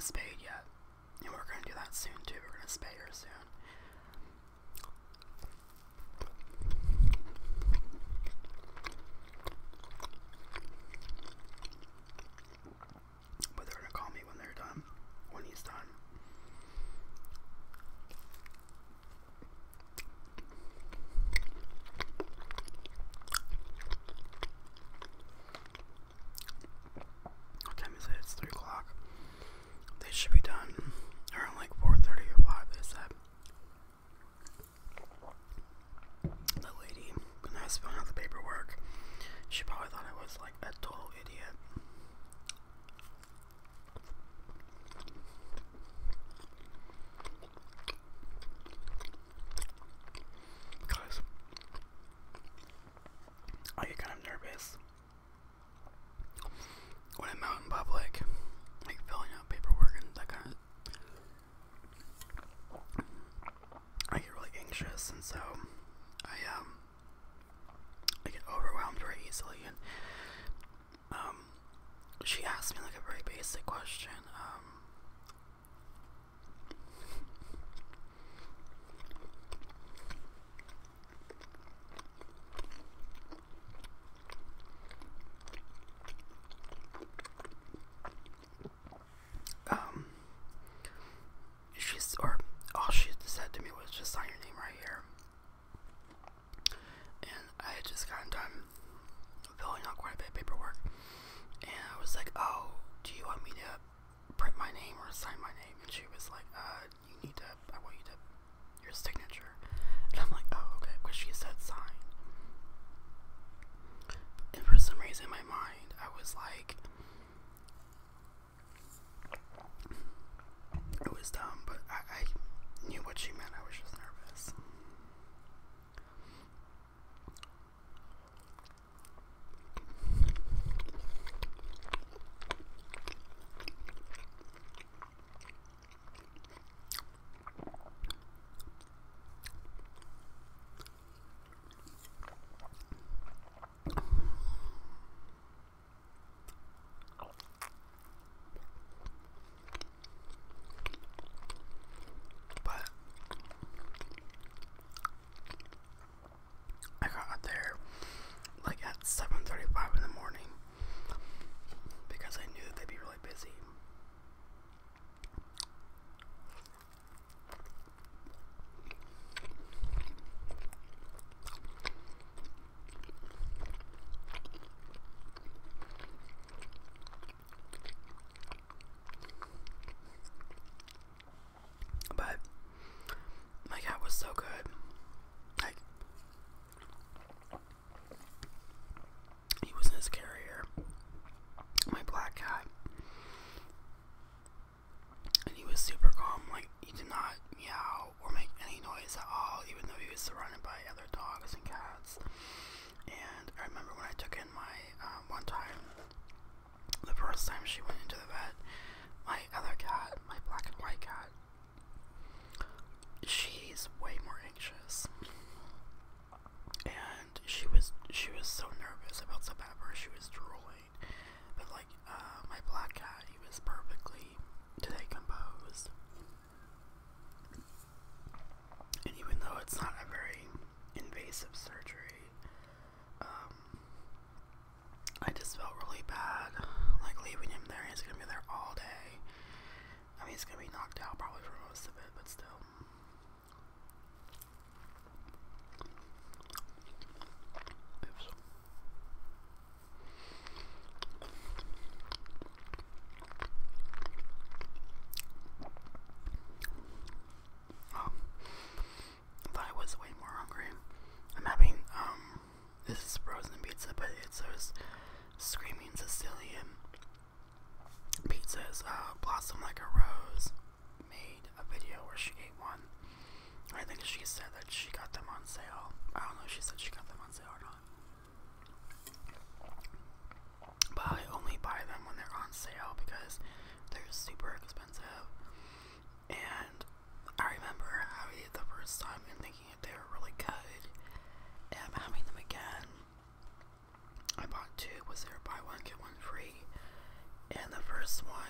spayed yet. And we're gonna do that soon too. We're gonna spay her soon. But they're gonna call me when they're done. When he's done. What time is it? It's 3 o'clock. They should be done around like 4:30 or 5, they said. The lady, when I was filling out the paperwork, she probably thought I was like a total idiot. Because I get kind of nervous when I'm out in public, like filling out paperwork and that kind of. I get really anxious, and so I get overwhelmed very easily. And she asked me like a very basic question. All she said to me was just sign your name right here. And I had just gotten done filling out quite a bit of paperwork. And I was like, oh, do you want me to print my name or sign my name? And she was like, I want you to, your signature. And I'm like, oh, okay, because she said sign. And for some reason in my mind, I was like, it was dumb, but I knew what she meant. I was just nervous. But I got there like at 7:35 in the morning because I knew that they'd be really busy. But my cat was so good. Like, he was in his carrier, my black cat, and he was super calm. Like, he did not meow or make any noise at all, even though he was surrounded by other dogs and cats. And I remember when I took in my one time, the first time she went into the vet, my other cat, my black and white cat, she's way more anxious, and she was so nervous about the pepper. She was drooling, but like my black cat, he was perfectly today composed. And even though it's not a very invasive surgery, I just felt really bad, like leaving him there. He's gonna be there all day. I mean, he's gonna be knocked out probably for most of it, but still. Oops. I thought I was way more hungry. I'm having, this is frozen pizza, but it's those Screaming Sicilian pizzas. Blossom Like a Rose made a video where she ate one. I think she said that she got them on sale. I don't know if she said she got them on sale or not. But I only buy them when they're on sale because they're super expensive. And I remember having it the first time and thinking that they were really good. And I'm having them again. I bought two. Was there buy one get one free? And the first one